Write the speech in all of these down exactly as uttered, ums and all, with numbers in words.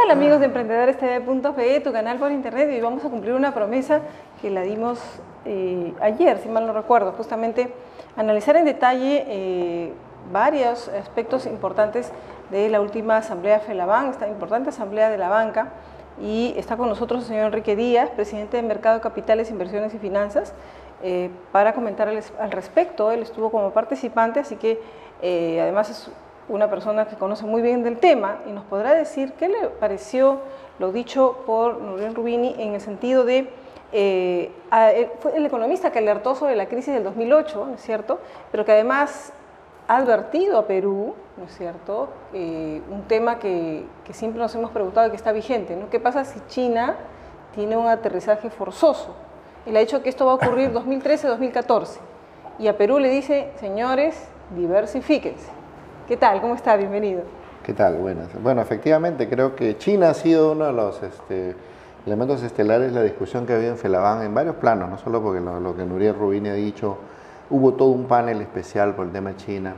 tal, amigos de Emprendedores T V punto pe, tu canal por internet? Y vamos a cumplir una promesa que la dimos eh, ayer, si mal no recuerdo, justamente analizar en detalle eh, varios aspectos importantes de la última asamblea FELABAN, esta importante asamblea de la banca, y está con nosotros el señor Enrique Díaz, presidente de Mercado de Capitales, Inversiones y Finanzas, eh, para comentar al, al respecto. Él estuvo como participante, así que eh, además es una persona que conoce muy bien del tema y nos podrá decir qué le pareció lo dicho por Nuriel Rubini en el sentido de, eh, a, fue el economista que alertó sobre la crisis del dos mil ocho, ¿no es cierto?, pero que además ha advertido a Perú, ¿no es cierto?, eh, un tema que, que siempre nos hemos preguntado y que está vigente, ¿no? ¿Qué pasa si China tiene un aterrizaje forzoso? Él ha dicho que esto va a ocurrir dos mil trece, dos mil catorce, y a Perú le dice, señores, diversifíquense. ¿Qué tal? ¿Cómo está? Bienvenido. ¿Qué tal? Buenas. Bueno, efectivamente, creo que China ha sido uno de los este, elementos estelares de la discusión que ha habido en FELABAN en varios planos, no solo porque lo, lo que Nuriel Rubini ha dicho, hubo todo un panel especial por el tema de China.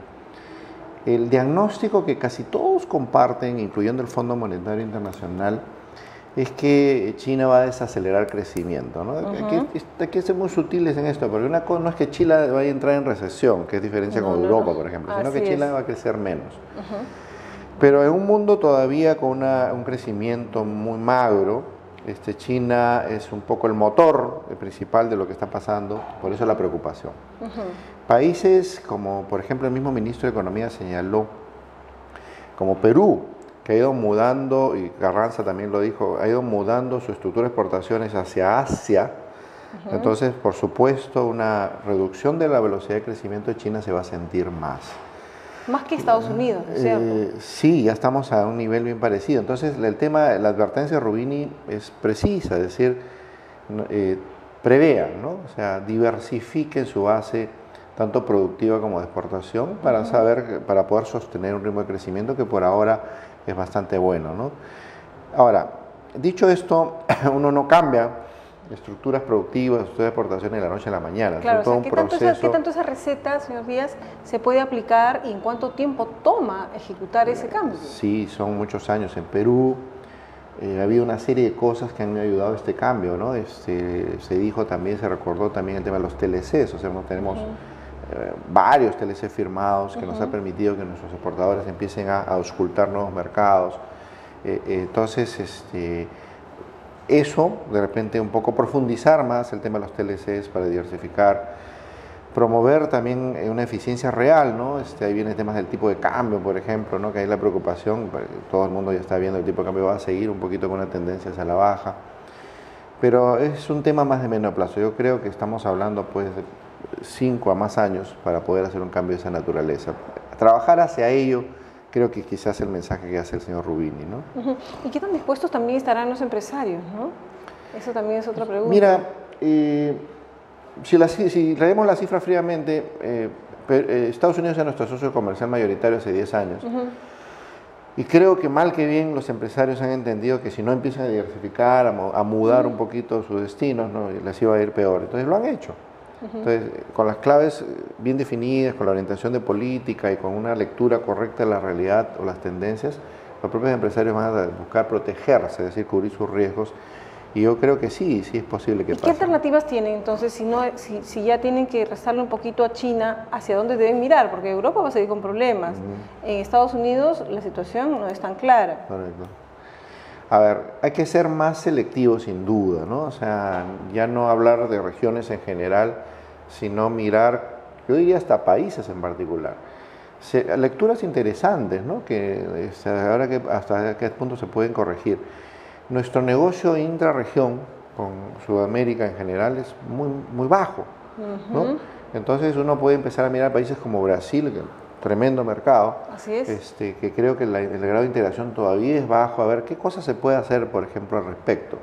El diagnóstico que casi todos comparten, incluyendo el Fondo Monetario Internacional, es que China va a desacelerar crecimiento, ¿no? Uh-huh. Hay, que, hay que ser muy sutiles en esto, porque una cosa no es que China vaya a entrar en recesión, que es diferencia no, con no, Europa, no. por ejemplo, sino Así que China es. va a crecer menos. Uh-huh. Pero en un mundo todavía con una, un crecimiento muy magro, este, China es un poco el motor el principal de lo que está pasando, por eso la preocupación. Uh-huh. Países como, por ejemplo, el mismo ministro de Economía señaló, como Perú, que ha ido mudando, y Carranza también lo dijo, ha ido mudando su estructura de exportaciones hacia Asia. Uh-huh. Entonces, por supuesto, una reducción de la velocidad de crecimiento de China se va a sentir más. Más que Estados Unidos, ¿no es cierto? Eh, sí, ya estamos a un nivel bien parecido. Entonces, el tema, la advertencia de Rubini es precisa, es decir, eh, prevean, ¿no? O sea, diversifiquen su base tanto productiva como de exportación para uh-huh. saber, para poder sostener un ritmo de crecimiento que por ahora es bastante bueno, ¿no? Ahora, dicho esto, uno no cambia estructuras productivas, estructuras de exportación de la noche a la mañana. Claro, es todo o sea, ¿qué, un tanto proceso... esa, ¿qué tanto esa receta, señor Díaz, se puede aplicar y en cuánto tiempo toma ejecutar ese cambio? Sí, son muchos años. En Perú eh, ha habido una serie de cosas que han ayudado a este cambio, ¿no? Este, se dijo también, se recordó también el tema de los T L Cs, o sea, tenemos... Uh-huh. Eh, varios T L C firmados que uh-huh. nos ha permitido que nuestros exportadores empiecen a, a auscultar nuevos mercados. Eh, eh, entonces, este, eso, de repente, un poco profundizar más el tema de los T L Cs para diversificar, promover también una eficiencia real, ¿no? Este, ahí vienen temas del tipo de cambio, por ejemplo, ¿no? Que hay la preocupación, todo el mundo ya está viendo el tipo de cambio va a seguir un poquito con una tendencia hacia la baja, pero es un tema más de menor plazo. Yo creo que estamos hablando, pues, de cinco a más años para poder hacer un cambio de esa naturaleza. Trabajar hacia ello, creo que quizás el mensaje que hace el señor Rubini, ¿no? Uh-huh. ¿Y qué tan dispuestos también estarán los empresarios, no? Eso también es otra pregunta. Mira, eh, si, la, si leemos la cifra fríamente, eh, eh, Estados Unidos es nuestro socio comercial mayoritario hace diez años. Uh-huh. Y creo que mal que bien los empresarios han entendido que si no empiezan a diversificar, a, a mudar uh-huh. un poquito sus destinos, ¿no? Les iba a ir peor. Entonces lo han hecho. Entonces, con las claves bien definidas, con la orientación de política y con una lectura correcta de la realidad o las tendencias, los propios empresarios van a buscar protegerse, es decir, cubrir sus riesgos. Y yo creo que sí, sí es posible que ¿Y pase. qué alternativas tienen entonces si, no, si, si ya tienen que restarle un poquito a China, hacia dónde deben mirar? Porque Europa va a seguir con problemas. Uh-huh. En Estados Unidos la situación no es tan clara. Correcto. A ver, hay que ser más selectivos sin duda, ¿no? O sea, ya no hablar de regiones en general, sino mirar, yo diría hasta países en particular. Se, lecturas interesantes, ¿no? Que este, ahora que hasta qué punto se pueden corregir. Nuestro negocio intrarregión con Sudamérica en general es muy, muy bajo, uh-huh. ¿no? Entonces uno puede empezar a mirar países como Brasil, que tremendo mercado. Así es. Este, que creo que la, el grado de integración todavía es bajo. A ver, ¿qué cosas se puede hacer, por ejemplo, al respecto?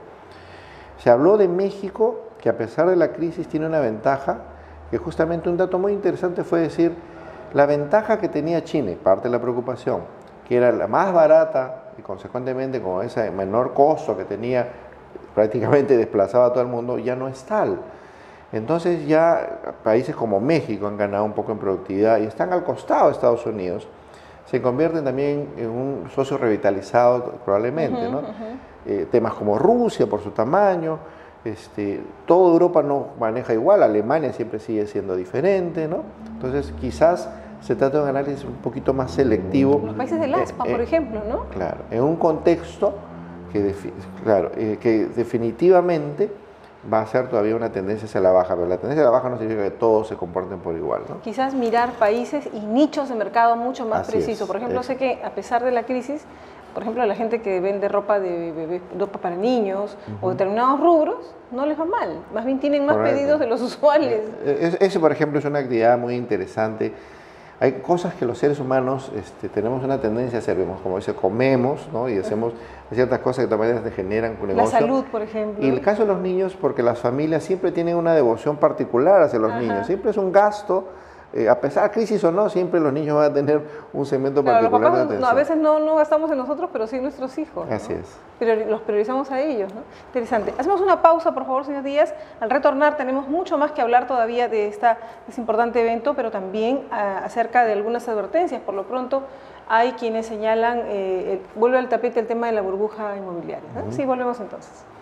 Se habló de México, que a pesar de la crisis tiene una ventaja, que justamente un dato muy interesante fue decir, la ventaja que tenía China, parte de la preocupación, que era la más barata y consecuentemente con ese menor costo que tenía, prácticamente desplazaba a todo el mundo, ya no es tal. Entonces ya países como México han ganado un poco en productividad y están al costado de Estados Unidos. se convierten también en un socio revitalizado probablemente, Ujú, ¿no? ujú. Eh, temas como Rusia por su tamaño, este, toda Europa no maneja igual, Alemania siempre sigue siendo diferente, ¿no? Entonces quizás se trata de un análisis un poquito más selectivo. Los países del ASPA, eh, por eh, ejemplo, ¿no? Claro, en un contexto que, defi- claro, eh, que definitivamente va a ser todavía una tendencia hacia la baja, pero la tendencia a la baja no significa que todos se comporten por igual, ¿no? Quizás mirar países y nichos de mercado mucho más Así precisos. es, Por ejemplo, es. sé que a pesar de la crisis, por ejemplo, la gente que vende ropa de bebé, ropa para niños o determinados rubros, no les va mal. Más bien tienen más Correcto. pedidos de los usuarios. Eh, es- Ese, por ejemplo, es una actividad muy interesante. Hay cosas que los seres humanos este, tenemos una tendencia a hacer, vemos, como dice, comemos, ¿no? Y hacemos ciertas cosas que de todas maneras te generan un La negocio. salud, por ejemplo. Y el caso de los niños, porque las familias siempre tienen una devoción particular hacia los Ajá. niños, siempre es un gasto, eh, a pesar de crisis o no, siempre los niños van a tener un segmento Claro, los particular de papás no, atención. a veces no, no gastamos en nosotros, pero sí en nuestros hijos, ¿no? Así es. Priori- los priorizamos a ellos, ¿no? Interesante. Hacemos una pausa, por favor, señor Díaz. Al retornar tenemos mucho más que hablar todavía de, esta, de este importante evento, pero también ah, acerca de algunas advertencias. Por lo pronto, hay quienes señalan, eh, el- vuelve al tapete el tema de la burbuja inmobiliaria, ¿no? Sí, volvemos entonces.